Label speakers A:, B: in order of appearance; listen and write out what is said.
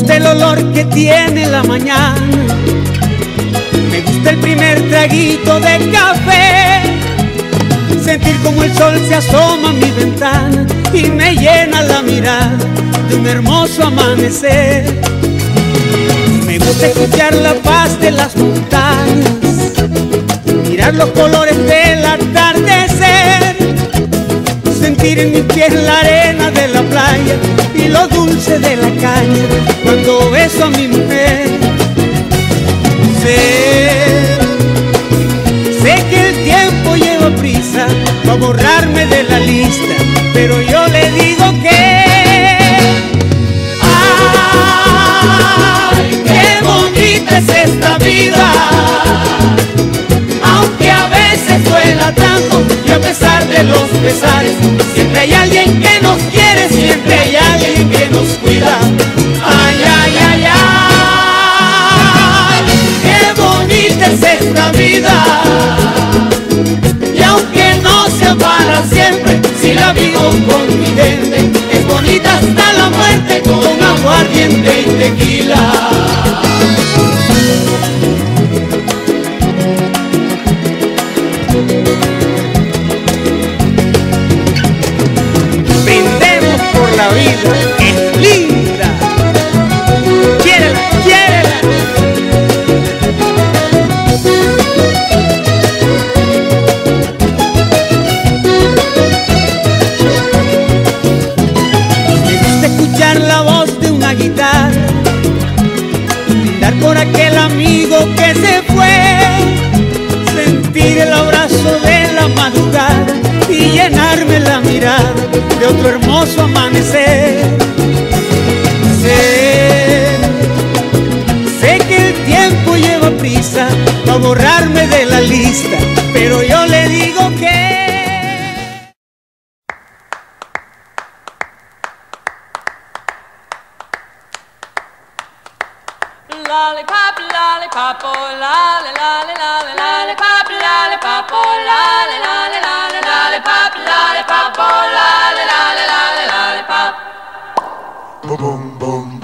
A: gusta el olor que tiene la mañana, me gusta el primer traguito de café, sentir como el sol se asoma a mi ventana y me llena la mirada de un hermoso amanecer. Me gusta escuchar la paz de las montañas, mirar los colores del atardecer, sentir en mis pies la arena de la playa y lo dulce de la caña cuando beso a mi mujer. Sé que el tiempo lleva prisa para borrarme de la lista, pero yo le digo que ¡ay, qué bonita es esta vida! Aunque a veces duela tanto y a pesar de los pesares, siempre hay alguien que nos quiere, siempre hay alguien que nos cuida. ¡Ay, ay, ay, ay! ¡Qué bonita es esta vida! Y aunque no sea para siempre, si la vivo con mi gente, es bonita hasta la muerte con aguardiente y tequila. Brindemos por la vida, es linda. Quiérela, quiérela. Me gusta escuchar la voz de una guitarra, brindar por aquel amigo que se fue, sentir el abrazo de la madrugada y llenarme la mirada de otro hermoso amanecer. Sé que el tiempo lleva prisa para borrarme de la lista, pero yo le digo que
B: lollipop, lollipop, oh lolly, lolly, lolly, lollipop, lollipop, oh lolly, lolly, lolly, lollipop, lollipop, oh lolly, lolly, lolly, lollipop.
C: Boom, boom, boom.